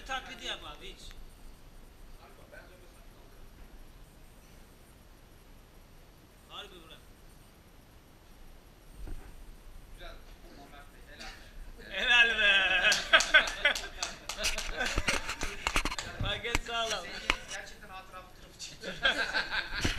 zombi taklidi yap abi hiç. Harbi bırak. Helal be. Paket sağlam. Gerçekten hatıra fotoğrafı çekti.